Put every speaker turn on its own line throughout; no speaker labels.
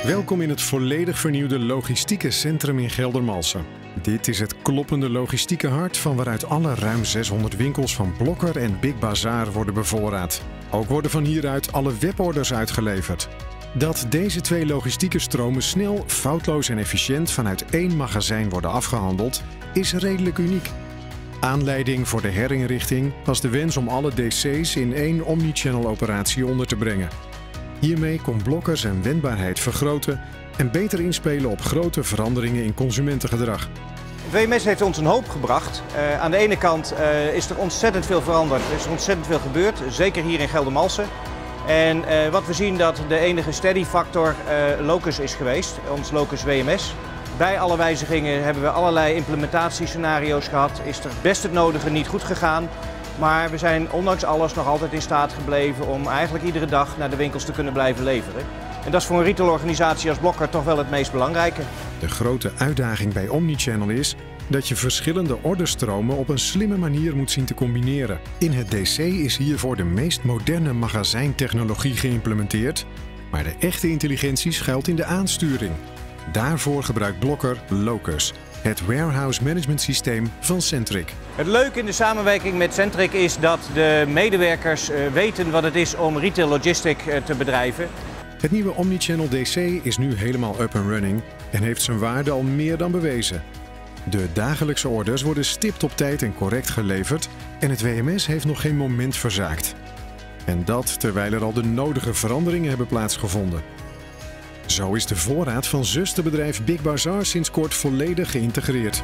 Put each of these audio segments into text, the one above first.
Welkom in het volledig vernieuwde logistieke centrum in Geldermalsen. Dit is het kloppende logistieke hart van waaruit alle ruim 600 winkels van Blokker en Big Bazaar worden bevoorraad. Ook worden van hieruit alle weborders uitgeleverd. Dat deze twee logistieke stromen snel, foutloos en efficiënt vanuit één magazijn worden afgehandeld, is redelijk uniek. Aanleiding voor de herinrichting was de wens om alle DC's in één omnichannel operatie onder te brengen. Hiermee kon Blokker zijn wendbaarheid vergroten en beter inspelen op grote veranderingen in consumentengedrag.
WMS heeft ons een hoop gebracht. Aan de ene kant is er ontzettend veel veranderd, er is ontzettend veel gebeurd, zeker hier in Geldermalsen. En wat we zien dat de enige steady factor Locus is geweest, ons Locus WMS. Bij alle wijzigingen hebben we allerlei implementatiescenario's gehad, is er best het nodige niet goed gegaan. Maar we zijn ondanks alles nog altijd in staat gebleven om eigenlijk iedere dag naar de winkels te kunnen blijven leveren. En dat is voor een retailorganisatie als Blokker toch wel het meest belangrijke.
De grote uitdaging bij omnichannel is dat je verschillende orderstromen op een slimme manier moet zien te combineren. In het DC is hiervoor de meest moderne magazijntechnologie geïmplementeerd, maar de echte intelligentie schuilt in de aansturing. Daarvoor gebruikt Blokker Locus, het warehouse management systeem van Centric.
Het leuke in de samenwerking met Centric is dat de medewerkers weten wat het is om retail logistic te bedrijven.
Het nieuwe omnichannel DC is nu helemaal up and running en heeft zijn waarde al meer dan bewezen. De dagelijkse orders worden stipt op tijd en correct geleverd en het WMS heeft nog geen moment verzaakt. En dat terwijl er al de nodige veranderingen hebben plaatsgevonden. Zo is de voorraad van zusterbedrijf Big Bazaar sinds kort volledig geïntegreerd.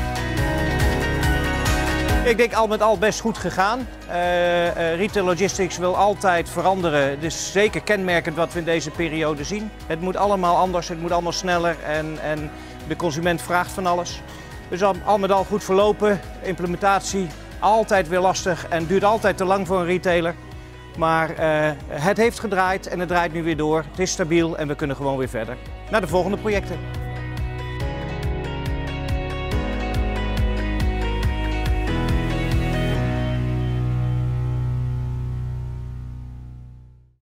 Ik denk al met al best goed gegaan. Retail Logistics wil altijd veranderen. Het is zeker kenmerkend wat we in deze periode zien. Het moet allemaal anders, het moet allemaal sneller en de consument vraagt van alles. Dus al met al goed verlopen. Implementatie altijd weer lastig en duurt altijd te lang voor een retailer. Maar het heeft gedraaid en het draait nu weer door. Het is stabiel en we kunnen gewoon weer verder naar de volgende projecten.